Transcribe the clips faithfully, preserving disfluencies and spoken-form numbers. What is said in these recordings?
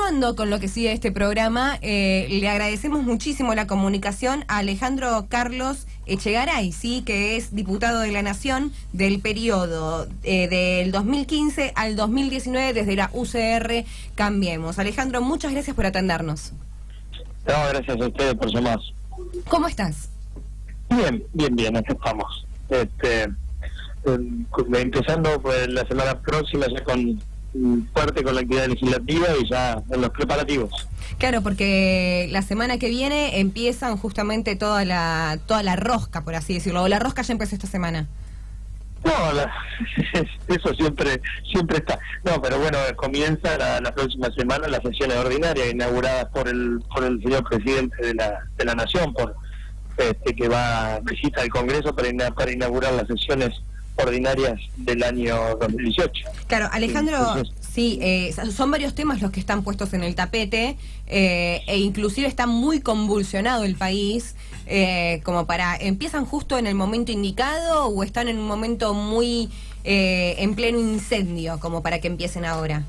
continuando con lo que sigue este programa, eh, le agradecemos muchísimo la comunicación a Alejandro Carlos Echegaray, ¿sí? Que es diputado de la Nación del periodo eh, del dos mil quince al dos mil diecinueve desde la U C R Cambiemos. Alejandro, muchas gracias por atendernos. No, gracias a ustedes por llamar. ¿Cómo estás? Bien, bien, bien, aquí estamos. Este, eh, empezando pues, la semana próxima ya con fuerte con la actividad legislativa y ya en los preparativos. Claro, porque la semana que viene empiezan justamente toda la toda la rosca, por así decirlo. O la rosca ya empezó esta semana. No, la, eso siempre siempre está. No, pero bueno, comienza la, la próxima semana las sesiones ordinarias inauguradas por el por el señor presidente de la de la Nación, por este que va a visita al Congreso para, ina, para inaugurar las sesiones ordinarias del año dos mil dieciocho. Claro, Alejandro, Entonces, sí, eh, son varios temas los que están puestos en el tapete eh, e inclusive está muy convulsionado el país, eh, como para, ¿empiezan justo en el momento indicado o están en un momento muy eh, en pleno incendio como para que empiecen ahora?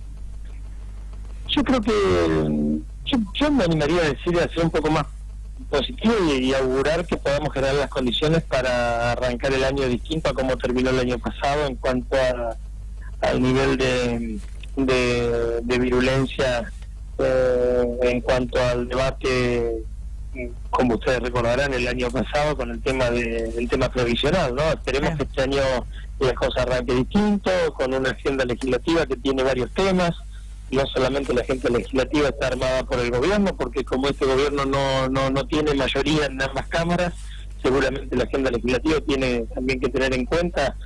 Yo creo que yo, yo me animaría a decir, a ser un poco más positivo y, y augurar que podamos generar las condiciones para arrancar el año distinto a como terminó el año pasado en cuanto a, al nivel de, de, de virulencia, eh, en cuanto al debate, como ustedes recordarán, el año pasado con el tema de, el tema previsional, ¿no? Esperemos que este año las cosas arranque distinto, con una agenda legislativa que tiene varios temas. No solamente la agenda legislativa está armada por el gobierno, porque como este gobierno no, no, no tiene mayoría en ambas cámaras, seguramente la agenda legislativa tiene también que tener en cuenta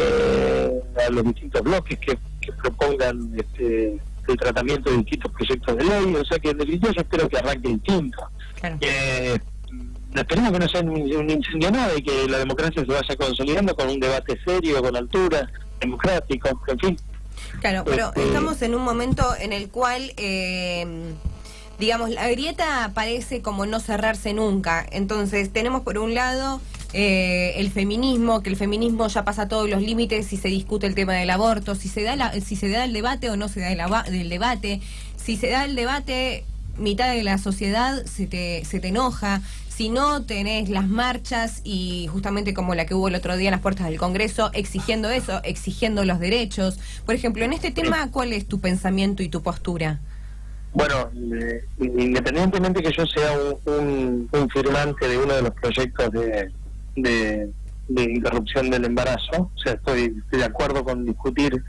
eh, a los distintos bloques que, que propongan este, el tratamiento de distintos proyectos de ley. O sea que en definitiva yo espero que arranque distinto. Claro. Eh, esperemos que no sea un, un incendio nada y que la democracia se vaya consolidando con un debate serio, con altura, democrático, en fin. Claro, pero estamos en un momento en el cual, eh, digamos, la grieta parece como no cerrarse nunca. Entonces tenemos por un lado eh, el feminismo, que el feminismo ya pasa todos los límites si se discute el tema del aborto, si se da la, si se da el debate o no se da el, el debate, si se da el debate, mitad de la sociedad se te, se te enoja. Si no, tenés las marchas y justamente como la que hubo el otro día en las puertas del Congreso, exigiendo eso, exigiendo los derechos. Por ejemplo, en este tema, ¿cuál es tu pensamiento y tu postura? Bueno, eh, independientemente que yo sea un, un, un firmante de uno de los proyectos de, de, de interrupción del embarazo, o sea, estoy, estoy de acuerdo con discutir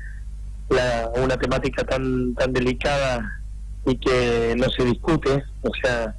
la, una temática tan, tan delicada y que no se discute, o sea...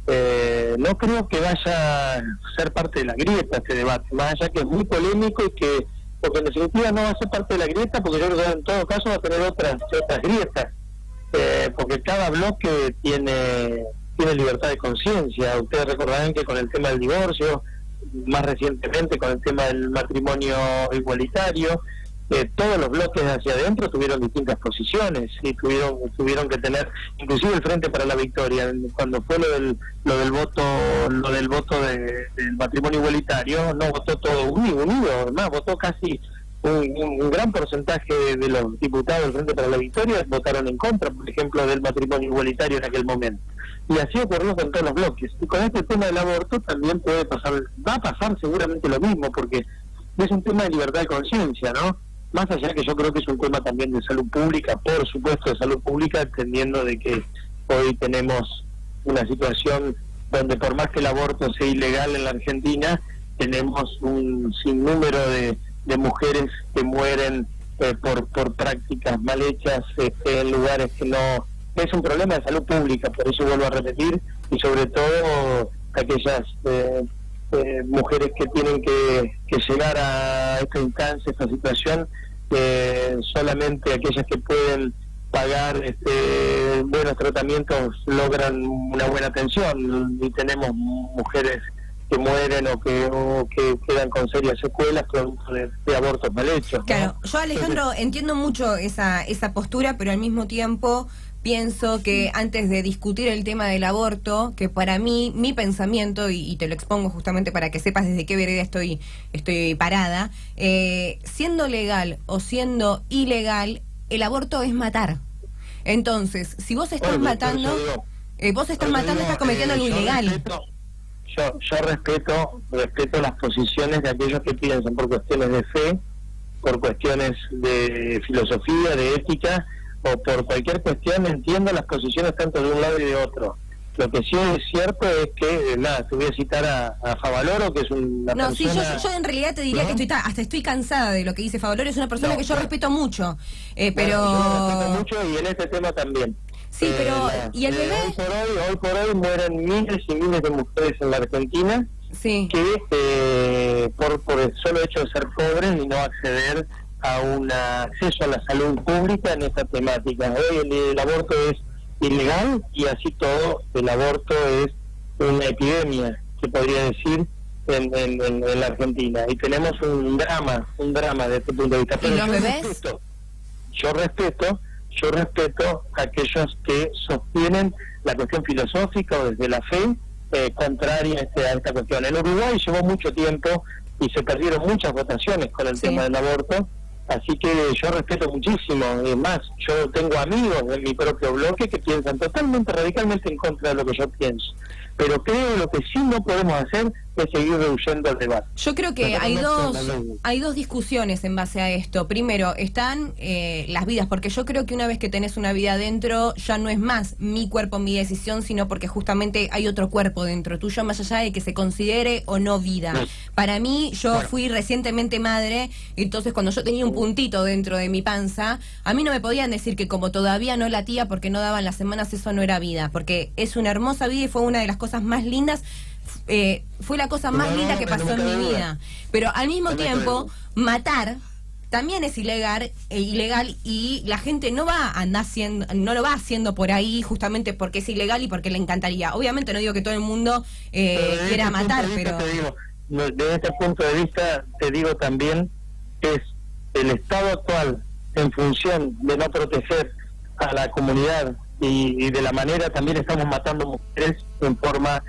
Eh, no creo que vaya a ser parte de la grieta este debate, más allá que es muy polémico y que, porque en definitiva no va a ser parte de la grieta, porque yo creo que en todo caso va a tener otras otras grietas, eh, porque cada bloque tiene tiene libertad de conciencia. Ustedes recordarán que con el tema del divorcio, más recientemente con el tema del matrimonio igualitario, Eh, todos los bloques hacia adentro tuvieron distintas posiciones y tuvieron tuvieron que tener, inclusive el Frente para la Victoria, cuando fue lo del lo del voto lo del voto de, del matrimonio igualitario, no votó todo unido, unido además votó casi un, un, un gran porcentaje de los diputados del Frente para la Victoria votaron en contra, por ejemplo, del matrimonio igualitario en aquel momento. Y así ocurrió con todos los bloques. Y con este tema del aborto también puede pasar, va a pasar seguramente lo mismo, porque es un tema de libertad de conciencia, ¿no? Más allá que yo creo que es un tema también de salud pública, por supuesto de salud pública, entendiendo de que hoy tenemos una situación donde por más que el aborto sea ilegal en la Argentina, tenemos un sinnúmero de, de mujeres que mueren eh, por, por prácticas mal hechas este, en lugares que no... Es un problema de salud pública, por eso vuelvo a repetir, y sobre todo aquellas... Eh, Eh, mujeres que tienen que, que llegar a esta instancia, esta situación, eh, solamente aquellas que pueden pagar este, buenos tratamientos logran una buena atención, y tenemos mujeres que mueren o que, o que quedan con serias secuelas producto de, de abortos mal hechos, ¿no? Claro, yo Alejandro Entonces, entiendo mucho esa, esa postura, pero al mismo tiempo pienso que antes de discutir el tema del aborto, que para mí, mi pensamiento, y, y te lo expongo justamente para que sepas desde qué vereda estoy, estoy parada, eh, siendo legal o siendo ilegal, el aborto es matar. Entonces, si vos estás bueno, matando, digo, eh, vos estás matando, digo, estás cometiendo eh, algo ilegal. Respeto, yo, yo respeto, respeto las posiciones de aquellos que piensan por cuestiones de fe, por cuestiones de filosofía, de ética, o por cualquier cuestión. Entiendo las posiciones tanto de un lado y de otro. Lo que sí es cierto es que, nada, te voy a citar a, a Favaloro, que es una no, persona... No, sí, yo, yo en realidad te diría, ¿no?, que estoy hasta estoy cansada de lo que dice Favaloro. Es una persona no, que yo no. respeto mucho, eh, pero... Bueno, yo respeto mucho y en este tema también. Sí, eh, pero... La, ¿y el bebé? Eh, hoy por hoy, hoy por hoy mueren miles y miles de mujeres en la Argentina, sí, que eh, por, por el solo hecho de ser pobres y no acceder a un acceso a la salud pública en esta temática. Hoy el, el aborto es ilegal y así todo el aborto es una epidemia, se podría decir, en, en, en, en la Argentina, y tenemos un drama, un drama desde este punto de vista. Pero ¿y los yo bebés? Respeto, yo respeto, yo respeto a aquellos que sostienen la cuestión filosófica o desde la fe eh, contraria a, este, a esta cuestión. En Uruguay llevó mucho tiempo y se perdieron muchas votaciones con el sí. tema del aborto. Así que yo respeto muchísimo. Es más, yo tengo amigos en mi propio bloque que piensan totalmente, radicalmente en contra de lo que yo pienso. Pero creo que lo que sí no podemos hacer es seguir rehuyendo el debate. Yo creo que hay dos hay dos discusiones en base a esto. Primero, están eh, las vidas, porque yo creo que una vez que tenés una vida dentro, ya no es más mi cuerpo, mi decisión, sino porque justamente hay otro cuerpo dentro tuyo, más allá de que se considere o no vida. Sí. Para mí, yo bueno. fui recientemente madre, entonces cuando yo tenía un puntito dentro de mi panza, a mí no me podían decir que como todavía no latía porque no daban las semanas, eso no era vida, porque es una hermosa vida y fue una de las cosas más lindas. Eh, fue la cosa más no, linda que pasó en mi vida, pero al mismo tiempo matar también es ilegal, eh, ilegal y la gente no va a andar haciendo, no lo va haciendo por ahí justamente porque es ilegal y porque le encantaría. Obviamente no digo que todo el mundo eh, quiera este matar, pero te digo, desde este punto de vista te digo también que es el estado actual en función de no proteger a la comunidad y, y de la manera también estamos matando mujeres en forma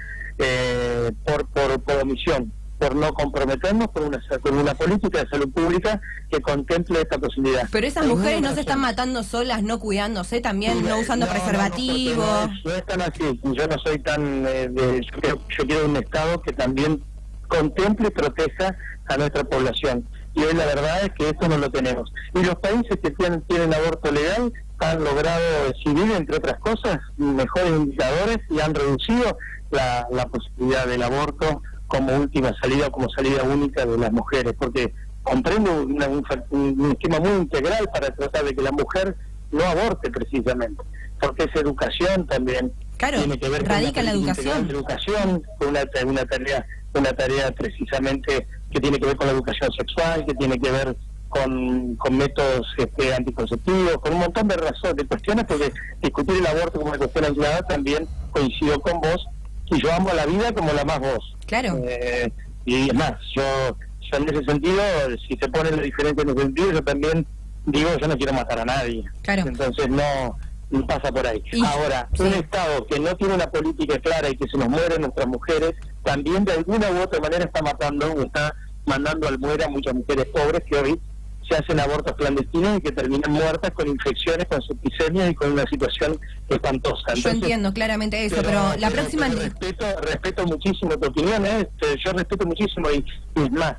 Eh, por, por, por omisión, por no comprometernos con una, con una política de salud pública que contemple esta posibilidad. Pero esas mujeres no se están matando solas, no cuidándose también, sí, no usando no, preservativo. No, no, no, es tan así, yo no soy tan... Eh, de, yo, quiero, yo quiero un Estado que también contemple y proteja a nuestra población. Y hoy la verdad es que esto no lo tenemos. Y los países que tienen, tienen aborto legal han logrado exhibir, entre otras cosas, mejores indicadores y han reducido La, la posibilidad del aborto como última salida o como salida única de las mujeres, porque comprende una, un, un esquema muy integral para tratar de que la mujer no aborte precisamente, porque es educación también, claro, tiene que ver radica con la educación, educación una, una tarea una tarea precisamente que tiene que ver con la educación sexual, que tiene que ver con, con métodos este, anticonceptivos, con un montón de razones, de cuestiones, porque discutir el aborto como una cuestión aislada también coincido con vos. Y yo amo la vida como la más vos. Claro. Eh, y es más, yo, yo en ese sentido, si se pone la diferencia en ese sentido, yo también digo, yo no quiero matar a nadie. Claro. Entonces no, no pasa por ahí. Y, Ahora, sí. un Estado que no tiene una política clara y que se nos mueren nuestras mujeres, también de alguna u otra manera está matando, o está mandando al muere a muchas mujeres pobres que hoy se hacen abortos clandestinos y que terminan muertas con infecciones, con septicemia y con una situación espantosa. Entonces, yo entiendo claramente eso, pero, pero la pero, próxima... Pero respeto, respeto muchísimo tu opinión, ¿eh? yo respeto muchísimo y, y es más,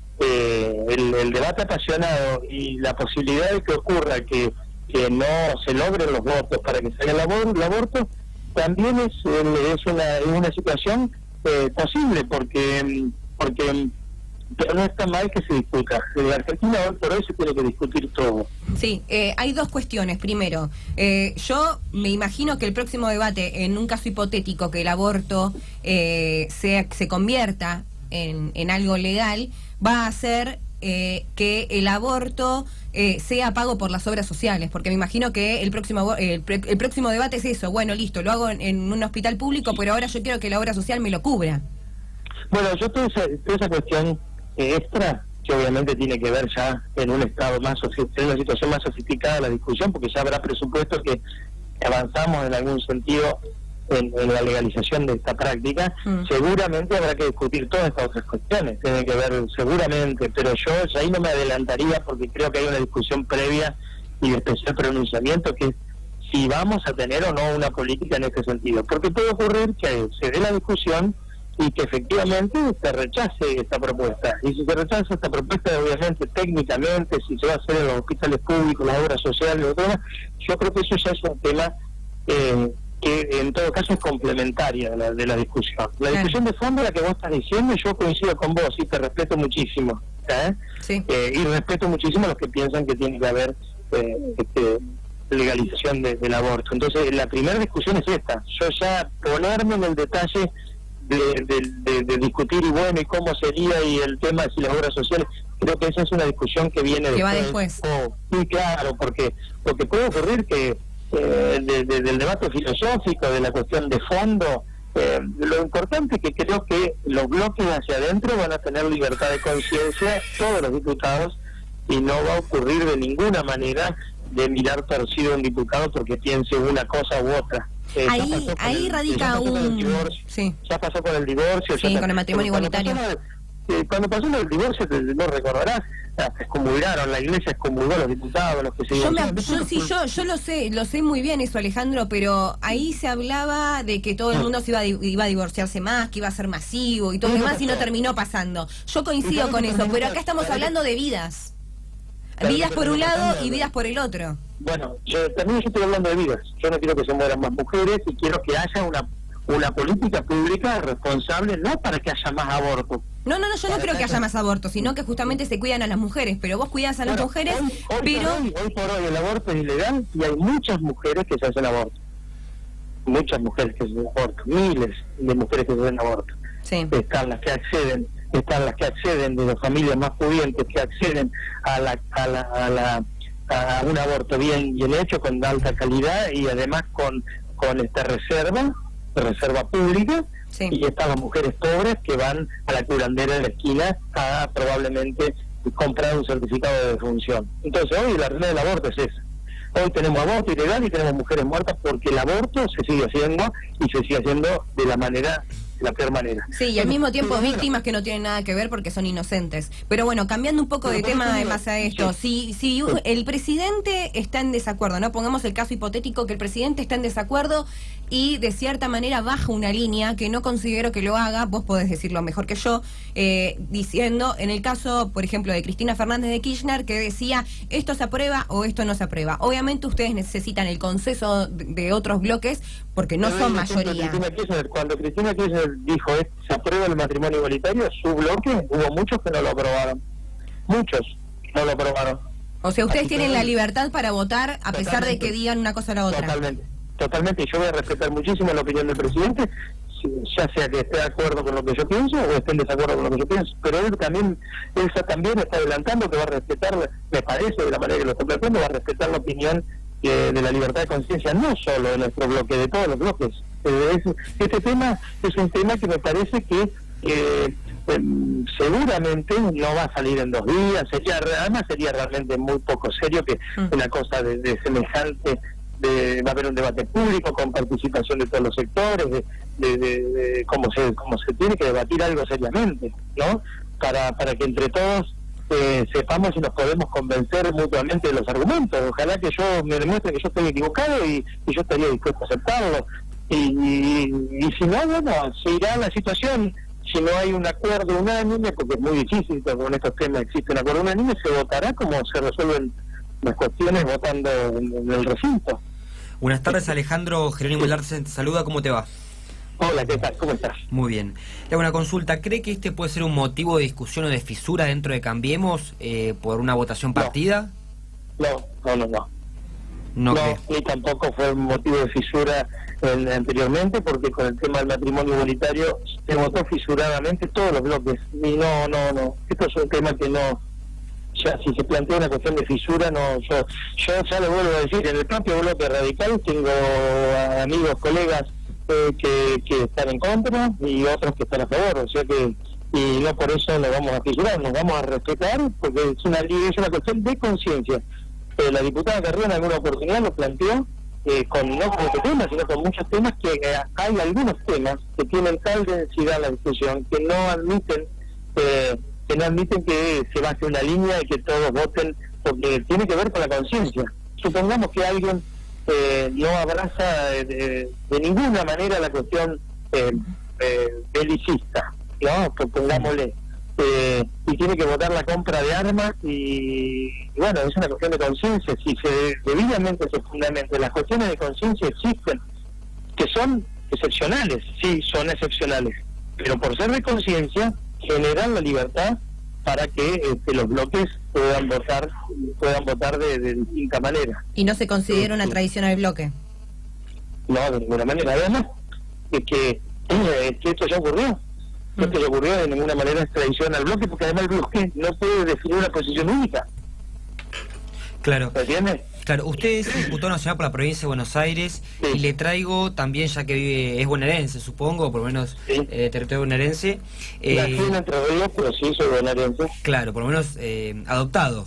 eh, el, el debate apasionado y la posibilidad de que ocurra que, que no se logren los votos para que se haga el aborto, el aborto también es, es, una, es una situación eh, posible, porque porque pero no está mal que se discuta. En la Argentina hoy por hoy se tiene que discutir todo. Sí, eh, hay dos cuestiones. Primero, eh, yo me imagino que el próximo debate, en un caso hipotético, que el aborto eh, sea, se convierta en, en algo legal, va a ser eh, que el aborto eh, sea pago por las obras sociales, porque me imagino que el próximo el, el próximo debate es eso. Bueno, listo, lo hago en, en un hospital público, pero ahora yo quiero que la obra social me lo cubra. Bueno, yo toda esa, toda esa cuestión extra, que obviamente tiene que ver ya en un estado más, en una situación más sofisticada de la discusión, porque ya habrá presupuesto que avanzamos en algún sentido en, en la legalización de esta práctica, mm. seguramente habrá que discutir todas estas otras cuestiones, tiene que ver seguramente, pero yo ya ahí no me adelantaría porque creo que hay una discusión previa y de especial pronunciamiento que es si vamos a tener o no una política en ese sentido. Porque puede ocurrir que se dé la discusión y que efectivamente se rechace esta propuesta. Y si se rechaza esta propuesta, obviamente, técnicamente, si se va a hacer en los hospitales públicos, las obras sociales, los demás, yo creo que eso ya es un tema eh, que en todo caso es complementaria de la, de la discusión. La discusión de fondo, la que vos estás diciendo, yo coincido con vos y te respeto muchísimo. ¿eh? Sí. Eh, y respeto muchísimo a los que piensan que tiene que haber eh, este, legalización de, del aborto. Entonces, la primera discusión es esta. Yo ya ponerme en el detalle De, de, de, de discutir y bueno y cómo sería y el tema de si las obras sociales, creo que esa es una discusión que viene que después. va después. Oh, sí, claro, porque porque puede ocurrir que eh, de, de, del debate filosófico, de la cuestión de fondo, eh, lo importante es que creo que los bloques hacia adentro van a tener libertad de conciencia, todos los diputados, y no va a ocurrir de ninguna manera de mirar torcido a un diputado porque piense una cosa u otra. Eh, ahí ahí el, radica un... Divorcio, sí. Ya pasó con el divorcio. Sí, ya con el matrimonio igualitario. Pasó, eh, cuando pasó el divorcio, te, no recordarás, excomulgaron, la iglesia excomulgó a los diputados, los que se yo, me, yo sí, yo yo lo sé, lo sé muy bien eso, Alejandro, pero ahí se hablaba de que todo el mundo se iba a, iba a divorciarse más, que iba a ser masivo y todo lo demás, y no terminó pasando. Yo coincido con eso, pero acá estamos hablando de vidas. Vidas por un lado y vidas por el otro. Bueno, yo, también yo estoy hablando de vidas. Yo no quiero que se mueran más mujeres y quiero que haya una una política pública responsable, no para que haya más aborto. No, no, no, yo no creo que haya más aborto, sino que justamente se cuidan a las mujeres, pero vos cuidas a las bueno, mujeres, hoy, hoy pero... Por hoy, hoy por hoy el aborto es ilegal y hay muchas mujeres que se hacen aborto. Muchas mujeres que se hacen aborto, miles de mujeres que se hacen aborto. Sí. Están las que acceden, están las que acceden de las familias más pudientes, que acceden a la a la, a la a un aborto bien bien hecho, con alta calidad y además con con esta reserva, reserva pública. Sí. Y están las mujeres pobres que van a la curandera de la esquina a probablemente comprar un certificado de defunción. Entonces hoy la realidad del aborto es esa. Hoy tenemos aborto ilegal y tenemos mujeres muertas porque el aborto se sigue haciendo y se sigue haciendo de la manera la peor manera. Sí, y al mismo tiempo víctimas que no tienen nada que ver porque son inocentes. Pero bueno, cambiando un poco de tema además a esto, si si el presidente está en desacuerdo, no pongamos el caso hipotético que el presidente está en desacuerdo y de cierta manera baja una línea que no considero que lo haga, vos podés decirlo mejor que yo, eh, diciendo, en el caso, por ejemplo, de Cristina Fernández de Kirchner, que decía, esto se aprueba o esto no se aprueba. Obviamente ustedes necesitan el consenso de, de otros bloques porque no son mayoría. Kirchner, cuando Cristina Kirchner dijo eh, se aprueba el matrimonio igualitario, su bloque, hubo muchos que no lo aprobaron. Muchos no lo aprobaron. O sea, ustedes Así tienen que... la libertad para votar a pesar Totalmente. de que digan una cosa o la otra. Totalmente. Totalmente, y yo voy a respetar muchísimo la opinión del presidente, ya sea que esté de acuerdo con lo que yo pienso o esté en desacuerdo con lo que yo pienso, pero él también, él también está adelantando que va a respetar, me parece, de la manera que lo está planteando, va a respetar la opinión eh, de la libertad de conciencia, no solo de nuestro bloque, de todos los bloques. Eh, es, este tema es un tema que me parece que eh, eh, seguramente no va a salir en dos días, sería además sería realmente muy poco serio que mm. una cosa de, de semejante... De, va a haber un debate público con participación de todos los sectores, de, de, de, de cómo se cómo se tiene que debatir algo seriamente, ¿no? Para para que entre todos eh, sepamos si nos podemos convencer mutuamente de los argumentos. Ojalá que yo me demuestre que yo estoy equivocado y, y yo estaría dispuesto a aceptarlo. Y, y, y si no, bueno, se irá la situación. Si no hay un acuerdo unánime, porque es muy difícil que con estos temas existe un acuerdo unánime, se votará como se resuelven las cuestiones votando en, en el recinto. Buenas tardes, Alejandro. Jerónimo Larsen te saluda, ¿cómo te va? Hola, ¿qué tal? ¿Cómo estás? Muy bien. Le hago una consulta. ¿Cree que este puede ser un motivo de discusión o de fisura dentro de Cambiemos eh, por una votación partida? No, no, no, no. No, no ni tampoco fue un motivo de fisura el, anteriormente, porque con el tema del matrimonio igualitario se votó fisuradamente todos los bloques. Y no, no, no. Esto es un tema que no... Ya, si se plantea una cuestión de fisura, no, yo yo ya lo vuelvo a decir, en el propio bloque radical tengo amigos, colegas eh, que, que están en contra y otros que están a favor, o sea que, y no por eso nos vamos a fisurar, nos vamos a respetar, porque es una es una cuestión de conciencia. Eh, la diputada Carrió en alguna oportunidad lo planteó, eh, con no con este tema, sino con muchos temas, que eh, hay algunos temas que tienen tal densidad en la discusión que no admiten... Eh, que no admiten que se baje una línea y que todos voten, porque tiene que ver con la conciencia. Supongamos que alguien eh, no abraza eh, de, de ninguna manera la cuestión eh, eh, belicista, ¿no? Que pongámosle. Eh, y tiene que votar la compra de armas y, y bueno, es una cuestión de conciencia. Si se debidamente se fundamenta, las cuestiones de conciencia existen, que son excepcionales, sí, son excepcionales, pero por ser de conciencia generan la libertad para que este, los bloques puedan votar puedan votar de, de distinta manera. ¿Y no se considera una traición al bloque? No, de ninguna manera. Además, es que, eh, que esto ya ocurrió. Mm. Esto ya ocurrió, de ninguna manera es traición al bloque, porque además el bloque no puede definir una posición única. Claro. ¿Me entiendes? Claro, usted es diputado nacional por la provincia de Buenos Aires, sí. Y le traigo también, ya que vive, es bonaerense, supongo, por lo menos sí. eh, territorio bonaerense. Eh, Nací en Entre Ríos, pero sí soy bonaerense. Claro, por lo menos eh, adoptado.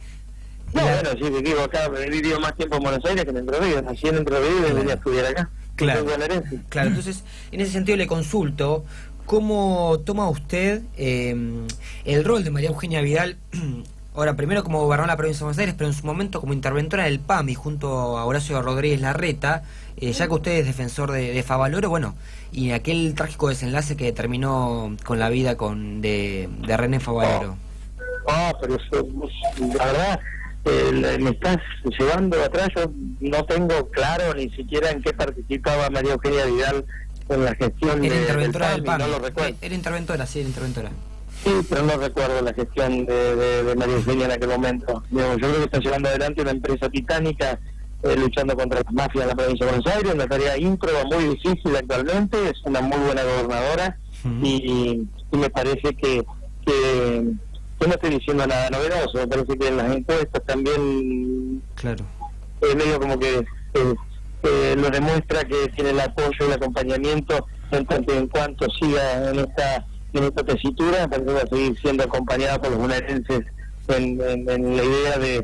No, la... bueno, sí, vivo acá, he vivido más tiempo en Buenos Aires que en Entre Ríos. Nací en Entre Ríos y claro. venía a estudiar acá. Claro, claro, entonces, en ese sentido le consulto, ¿cómo toma usted eh, el rol de María Eugenia Vidal? Ahora, primero como gobernadora de la provincia de Buenos Aires, pero en su momento como interventora del P A M I junto a Horacio Rodríguez Larreta, eh, ya que usted es defensor de, de Favaloro, bueno, y aquel trágico desenlace que terminó con la vida con de, de René Favaloro. Ah, oh, pero eso, la verdad, eh, me estás llevando atrás. Yo no tengo claro ni siquiera en qué participaba María Eugenia Vidal en la gestión era de, interventora del P A M I, del P A M I, no lo recuerdo. Era interventora, sí, era interventora. Sí, pero no recuerdo la gestión de, de, de María Eugenia en aquel momento. Yo, yo creo que está llevando adelante una empresa titánica eh, luchando contra las mafias en la provincia de Buenos Aires, una tarea ímproba, muy difícil actualmente, es una muy buena gobernadora. Uh-huh. y, y me parece que, que yo no estoy diciendo nada novedoso, me parece que en las encuestas también claro es medio como que eh, eh, lo demuestra que tiene el apoyo y el acompañamiento en tanto en cuanto siga en esta en esta tesitura. Parece que va a seguir siendo acompañada por los bonaerenses en, en, en la idea de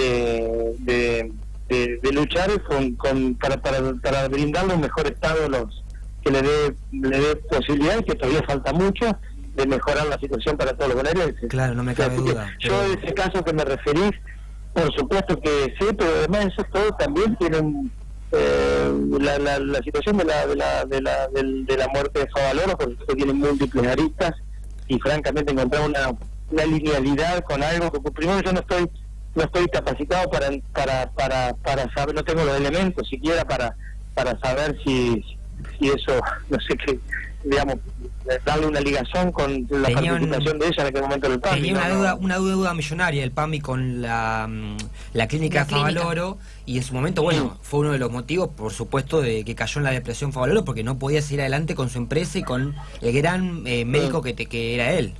de, de, de, de luchar con, con para, para, para brindarle un mejor estado a los que le dé le dé posibilidades, que todavía falta mucho, de mejorar la situación para todos los bonaerenses. Claro, no me cabe duda. Yo pero... en ese caso que me referís, por supuesto que sí, pero además eso todo también tiene un Eh, la, la, la situación de la de la de la, de, de la muerte de Favaloro, porque tiene múltiples aristas y francamente encontrar una, una linealidad con algo que primero yo no estoy no estoy capacitado para para para para saber, no tengo los elementos siquiera para para saber si si eso, no sé qué, digamos, darle una ligación con la tenía participación un, de ella en aquel momento del P A M I. Tenía una no, deuda, no. una deuda millonaria el P A M I con la, la clínica la Favaloro, clínica. Y en su momento, bueno, sí. fue uno de los motivos, por supuesto, de que cayó en la depresión Favaloro, porque no podía seguir adelante con su empresa y con el gran eh, médico sí. que, te, que era él.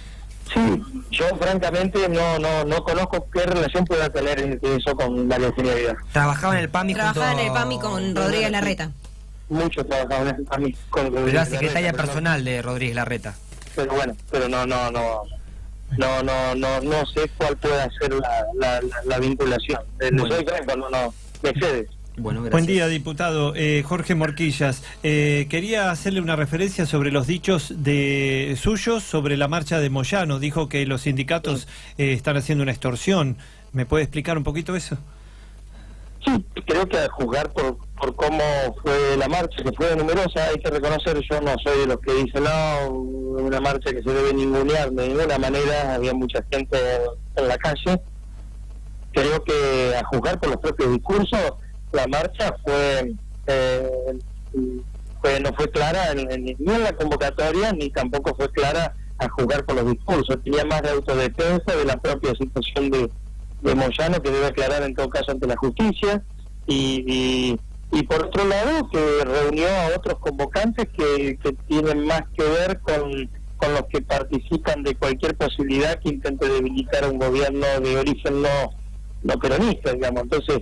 Sí, yo francamente no no no conozco qué relación pueda tener eso con María Eugenia Vidal. Trabajaba en el P A M I Trabajaba junto... en el P A M I con Rodríguez Larreta. Muchos trabajaban en el P A M I con Rodríguez Pero la secretaria Larreta, personal pero no, de Rodríguez Larreta. Pero bueno, pero no no no no no no no sé cuál pueda ser la la, la, la vinculación. Bueno. No soy franco, no no me excede. Bueno, buen día, diputado. Eh, Jorge Morquillas. Eh, quería hacerle una referencia sobre los dichos de suyos sobre la marcha de Moyano. Dijo que los sindicatos eh, están haciendo una extorsión. ¿Me puede explicar un poquito eso? Sí, creo que a juzgar por por cómo fue la marcha, que fue numerosa, hay que reconocer, yo no soy de los que dicen, no, una marcha que se debe ningunear de ninguna manera, había mucha gente en la calle. Creo que a juzgar por los propios discursos, la marcha fue, eh, fue no fue clara en, en, ni en la convocatoria ni tampoco fue clara a juzgar por los discursos. Tenía más de autodefensa de la propia situación de, de Moyano, que debe aclarar en todo caso ante la justicia, y, y, y por otro lado que reunió a otros convocantes que, que tienen más que ver con, con los que participan de cualquier posibilidad que intente debilitar a un gobierno de origen no, no peronista, digamos. Entonces,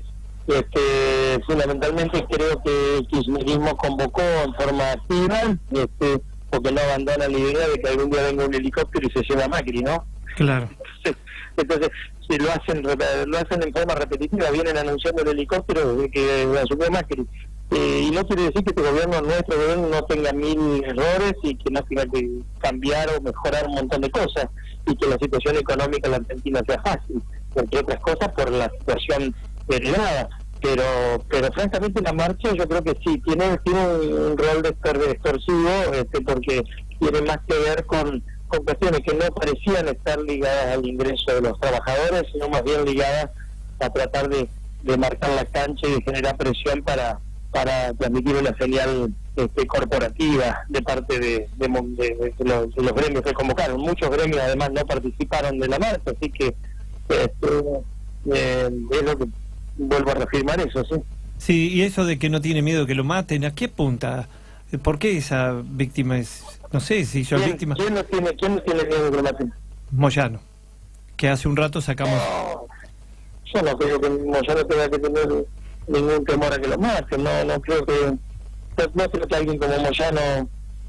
Este, fundamentalmente creo que el kirchnerismo convocó en forma activa, este, porque no abandona la idea de que algún día venga un helicóptero y se lleva a Macri, ¿no? Claro. Entonces, entonces si lo hacen lo hacen en forma repetitiva, vienen anunciando el helicóptero desde que asumió Macri, eh, y no quiere decir que este gobierno, nuestro gobierno, no tenga mil errores y que no tenga que cambiar o mejorar un montón de cosas, y que la situación económica en la Argentina sea fácil, entre otras cosas por la situación heredada, pero pero francamente la marcha yo creo que sí tiene tiene un rol de extorsivo, este, porque tiene más que ver con, con cuestiones que no parecían estar ligadas al ingreso de los trabajadores, sino más bien ligadas a tratar de, de marcar la cancha y de generar presión para para transmitir una señal este, corporativa de parte de, de, de, de, los, de los gremios que convocaron. Muchos gremios además no participaron de la marcha, así que este, eh, es lo que vuelvo a reafirmar eso, sí. Sí, y eso de que no tiene miedo que lo maten, ¿a qué apunta? ¿Por qué esa víctima es, no sé, si yo ¿Quién, víctima? ¿quién, no tiene, ¿Quién no tiene miedo que lo maten? Moyano, que hace un rato sacamos... No, yo no creo que Moyano tenga que tener ningún temor a que lo maten, no, no creo que... No, no creo que alguien como Moyano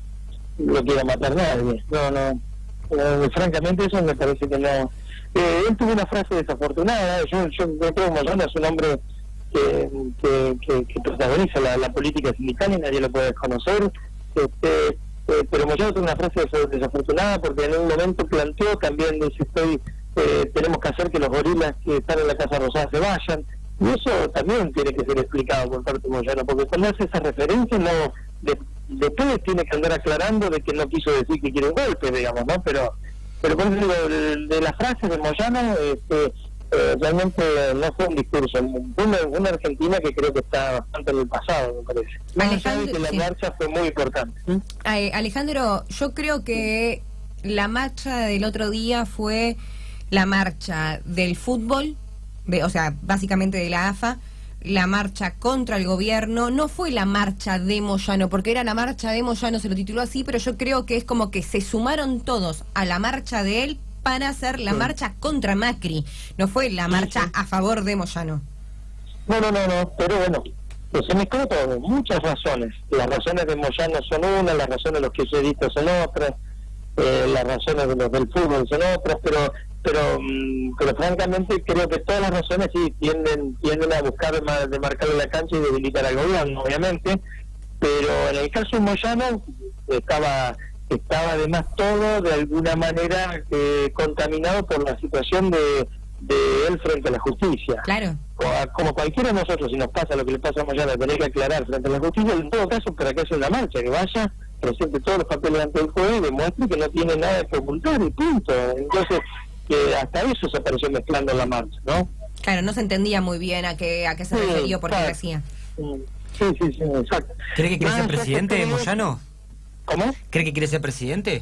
lo quiera matar nadie, no, no, eh, francamente eso me parece que no. Eh, él tuvo una frase desafortunada, yo, yo creo que Moyano es un hombre que, que, que, que protagoniza la, la política sindical y nadie lo puede desconocer, este, eh, pero Moyano tuvo una frase desafortunada porque en un momento planteó también, dice, estoy, eh, tenemos que hacer que los gorilas que están en la Casa Rosada se vayan. Y eso también tiene que ser explicado por parte de Moyano, porque cuando hace esa referencia, no de, después tiene que andar aclarando de que no quiso decir que quiere un golpe, digamos, ¿no? Pero pero por eso digo, de, de la frase de Moyano, este, eh, realmente no fue un discurso, fue una, una Argentina que creo que está bastante en el pasado, me parece. Más allá de que la sí. marcha fue muy importante. ¿Mm? Ay, Alejandro, yo creo que la marcha del otro día fue la marcha del fútbol, de, o sea, básicamente de la A F A, la marcha contra el gobierno, no fue la marcha de Moyano, porque era la marcha de Moyano, se lo tituló así, pero yo creo que es como que se sumaron todos a la marcha de él para hacer la sí. marcha contra Macri, no fue la marcha sí, sí. a favor de Moyano. No, no, no, no, pero bueno, pues se mezcló todo, muchas razones, las razones de Moyano son una, las razones de los kirchneristas son otras, eh, las razones de los del fútbol son otras, pero pero pero francamente creo que todas las razones sí tienden tienden a buscar de, de marcarle la cancha y debilitar al gobierno, obviamente, pero en el caso de Moyano estaba estaba además todo de alguna manera eh, contaminado por la situación de, de él frente a la justicia. Claro. Como cualquiera de nosotros, si nos pasa lo que le pasa a Moyano, tener que aclarar frente a la justicia, en todo caso, para que haya una marcha, que vaya, presente todos los papeles ante el juez y demuestre que no tiene nada que ocultar y punto. Entonces, que hasta eso se apareció mezclando en la marcha, ¿no? Claro, no se entendía muy bien a qué a qué se sí, refería, por qué claro. decía. Sí, sí, sí, exacto. ¿Cree que quiere ah, ser presidente, Moyano? ¿Cómo? ¿Cree que quiere ser presidente?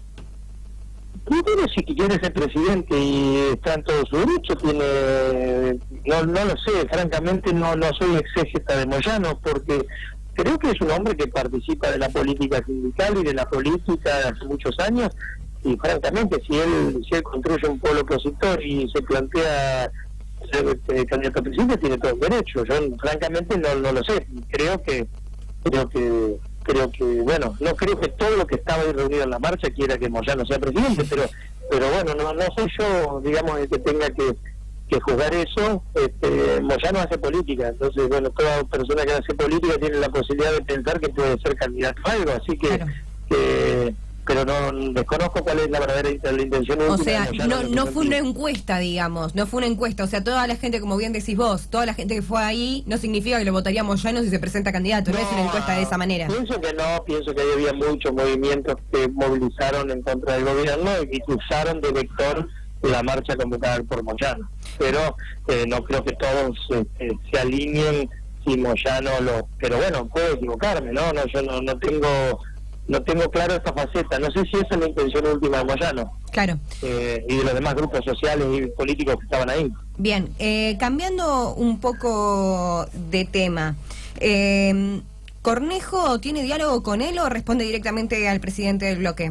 Primero, si quiere ser presidente y está en todo su derecho, tiene... No, no lo sé, francamente no, no soy exégeta de Moyano, porque creo que es un hombre que participa de la política sindical y de la política hace muchos años, y francamente si él si él construye un pueblo opositor y se plantea ser eh, candidato a presidente, tiene todo el derecho. Yo francamente no, no lo sé, creo que creo que creo que bueno no creo que todo lo que estaba ahí reunido en la marcha quiera que Moyano sea presidente, pero pero bueno no no soy yo, digamos, el que tenga que que juzgar eso. Este, Moyano hace política, entonces bueno, toda persona que hace política tiene la posibilidad de pensar que puede ser candidato a algo, así que, claro. que pero no desconozco cuál es la verdadera la intención. O sea, no no fue una encuesta, digamos, no fue una encuesta, o sea, toda la gente, como bien decís vos, toda la gente que fue ahí, no significa que lo votaría Moyano si se presenta candidato, no, no es una encuesta de esa manera. Pienso que no, pienso que había muchos movimientos que movilizaron en contra del gobierno y que usaron de vector la marcha convocada por Moyano, pero eh, no creo que todos eh, se alineen si Moyano lo... Pero bueno, puedo equivocarme, ¿no? no yo no, no tengo... No tengo claro esta faceta, no sé si esa es la intención última de Moyano. Claro. Eh, y de los demás grupos sociales y políticos que estaban ahí. Bien, eh, cambiando un poco de tema, eh, ¿Cornejo tiene diálogo con él o responde directamente al presidente del bloque?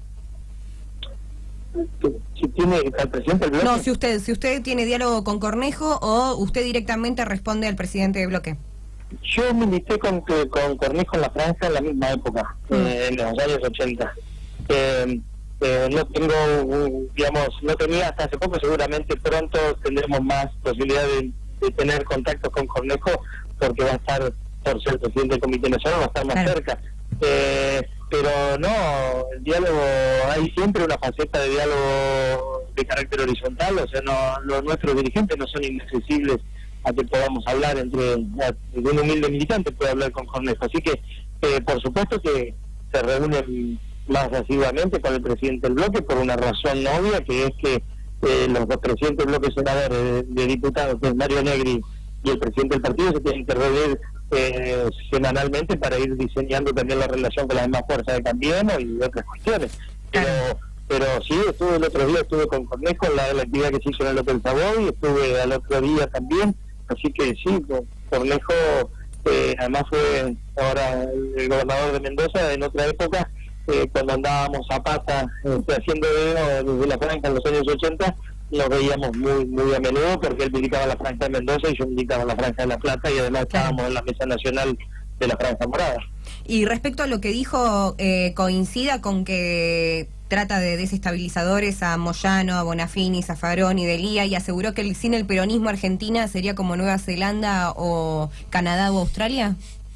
Si tiene al presidente del bloque. No, si usted, si usted tiene diálogo con Cornejo o usted directamente responde al presidente del bloque. Yo milité con, con Cornejo en la Franja en la misma época, mm. eh, en los años ochenta. Eh, eh, no tengo, digamos, no tenía hasta hace poco, seguramente pronto tendremos más posibilidad de, de tener contactos con Cornejo, porque va a estar, por ser presidente del Comité Nacional, va a estar más claro. cerca. Eh, pero no, el diálogo, hay siempre una faceta de diálogo de carácter horizontal, o sea, no los nuestros dirigentes no son inaccesibles a que podamos hablar entre, de un humilde militante puede hablar con Cornejo. Así que, eh, por supuesto que se reúnen más asiduamente con el presidente del bloque por una razón obvia, que es que eh, los dos presidentes del bloque senadores de, de diputados, que es Mario Negri y el presidente del partido, se tienen que reunir eh, semanalmente para ir diseñando también la relación con las demás fuerzas de Cambiemos y otras cuestiones. Pero pero sí, estuve el otro día, estuve con Cornejo en la, la actividad que se hizo en el Hotel Savoy, estuve al otro día también, así que sí, Cornejo eh, además fue ahora el gobernador de Mendoza en otra época, eh, cuando andábamos a pata eh, haciendo dedo desde la franja en los años ochenta, nos veíamos muy muy a menudo porque él militaba la franja de Mendoza y yo militaba la franja de La Plata y además estábamos en la mesa nacional de la franja morada. Y respecto a lo que dijo, eh, coincida con que trata de desestabilizadores a Moyano, a Bonafini, Zaffaroni, Delía, y aseguró que el, sin el peronismo Argentina sería como Nueva Zelanda o Canadá o Australia.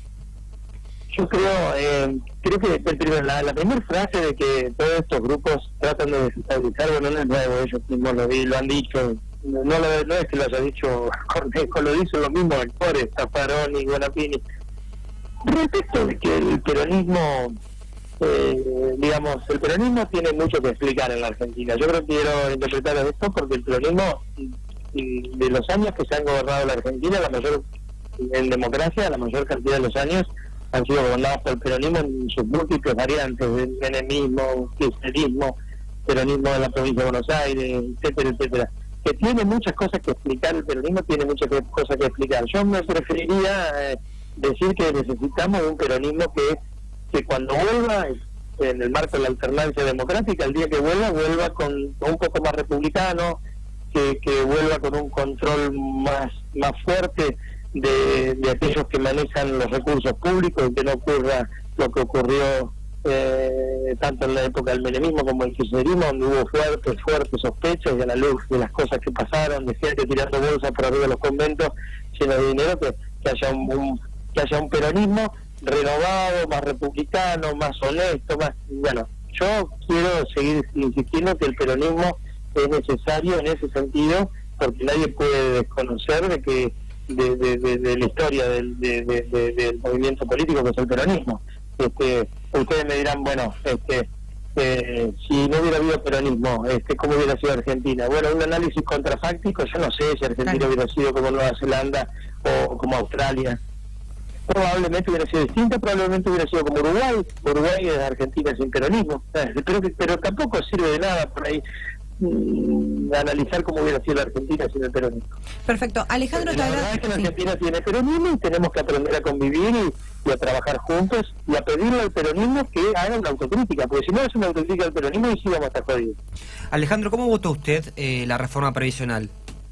Yo creo, eh, creo que el primero, la, la primera frase de que todos estos grupos tratan de desestabilizar, bueno, no es nuevo, ellos mismos lo, lo han dicho, no, no, no es que lo haya dicho Cornejo, lo dicen los mismos actores, Zaffaroni, Bonafini. Respecto de que el peronismo, eh, digamos, el peronismo tiene mucho que explicar en la Argentina. Yo creo que quiero interpretar esto porque el peronismo, de los años que se han gobernado la Argentina, la mayor en democracia, la mayor cantidad de los años han sido gobernados por el peronismo en sus múltiples variantes, el menemismo, kirchnerismo, peronismo de la provincia de Buenos Aires, etcétera, etcétera. Que tiene muchas cosas que explicar, el peronismo tiene muchas que, cosas que explicar. Yo me preferiría eh, decir que necesitamos un peronismo que, que cuando vuelva, en el marco de la alternancia democrática, el día que vuelva, vuelva con, con un poco más republicano, que, que vuelva con un control más, más fuerte de, de aquellos que manejan los recursos públicos, y que no ocurra lo que ocurrió eh, tanto en la época del menemismo como el kirchnerismo, donde hubo fuertes, fuertes sospechas, y a la luz de las cosas que pasaron, de gente tirando bolsas por arriba de los conventos llenos de dinero, que, que haya un, un que haya un peronismo renovado, más republicano, más honesto, más... Bueno, yo quiero seguir insistiendo que el peronismo es necesario en ese sentido, porque nadie puede desconocer de que de, de, de, de la historia del, de, de, de, del movimiento político que es el peronismo. Este, ustedes me dirán, bueno, este, eh, si no hubiera habido peronismo, este, ¿cómo hubiera sido Argentina? Bueno, un análisis contrafáctico, yo no sé si Argentina hubiera sido como Nueva Zelanda o como Australia. Probablemente hubiera sido distinta, probablemente hubiera sido como Uruguay. Uruguay es Argentina sin peronismo. Pero, pero tampoco sirve de nada por ahí mmm, analizar cómo hubiera sido la Argentina sin el peronismo. Perfecto. Alejandro, la verdad es que la Argentina sí. tiene peronismo y tenemos que aprender a convivir y, y a trabajar juntos y a pedirle al peronismo que haga una autocrítica, porque si no es una autocrítica del peronismo y sí vamos a estar jodidos. Alejandro, ¿cómo votó usted eh, la reforma previsional?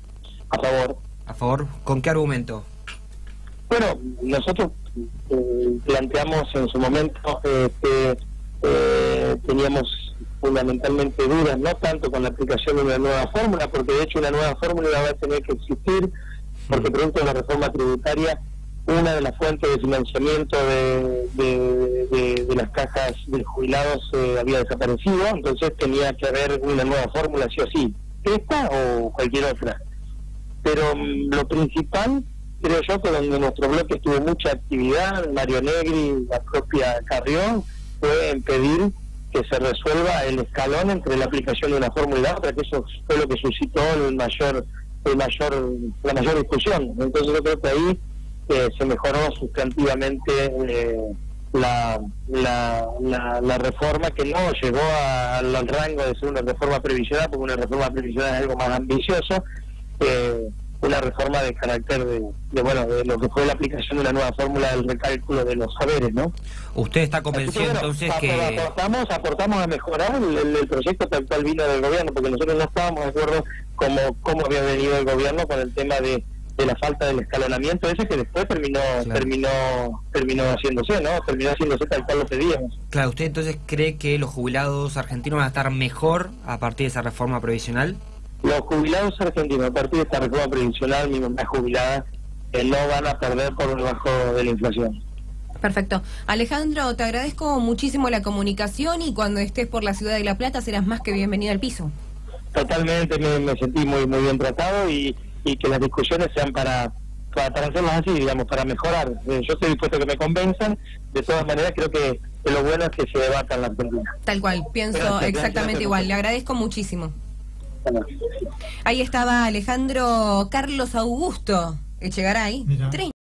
A favor. ¿A favor? ¿Con qué argumento? Bueno, nosotros eh, planteamos en su momento eh, que eh, teníamos fundamentalmente dudas, no tanto con la aplicación de una nueva fórmula, porque de hecho una nueva fórmula va a tener que existir, porque producto de la reforma tributaria, una de las fuentes de financiamiento de, de, de, de las cajas de jubilados eh, había desaparecido, entonces tenía que haber una nueva fórmula sí o sí, esta o cualquier otra. Pero um, lo principal, creo yo, que donde nuestro bloque tuvo mucha actividad, Mario Negri, la propia Carrión, fue en pedir que se resuelva el escalón entre la aplicación de una fórmula y la otra, que eso fue lo que suscitó el mayor, el mayor, la mayor discusión. Entonces yo creo que ahí eh, se mejoró sustantivamente eh, la, la, la, la reforma, que no llegó a, al, al rango de ser una reforma previsional, porque una reforma previsional es algo más ambicioso, eh, una reforma de carácter de, de, bueno, de lo que fue la aplicación de una nueva fórmula del recálculo de los saberes, ¿no? ¿Usted está convencido que, bueno, entonces que...? Aportamos, aportamos a mejorar el, el, el proyecto tal cual vino del gobierno, porque nosotros no estábamos de acuerdo como cómo había venido el gobierno con el tema de, de la falta del escalonamiento ese, que después terminó claro. terminó terminó haciéndose, ¿no? Terminó haciéndose tal cual lo pedíamos. Claro, ¿usted entonces cree que los jubilados argentinos van a estar mejor a partir de esa reforma previsional? Los jubilados argentinos, a partir de esta reforma previsional, mi mamá es jubilada, eh, no van a perder por debajo de la inflación. Perfecto. Alejandro, te agradezco muchísimo la comunicación y cuando estés por la ciudad de La Plata serás más que bienvenido al piso. Totalmente, me, me sentí muy muy bien tratado y, y que las discusiones sean para para, para hacerlas así, digamos, para mejorar. Eh, yo estoy dispuesto a que me convenzan. De todas maneras, creo que, que lo bueno es que se debatan las Argentina. Tal cual, pienso Gracias, exactamente gracias, igual. gracias. Le agradezco muchísimo. Bueno. Ahí estaba Alejandro Carlos Augusto Echegaray. Mirá.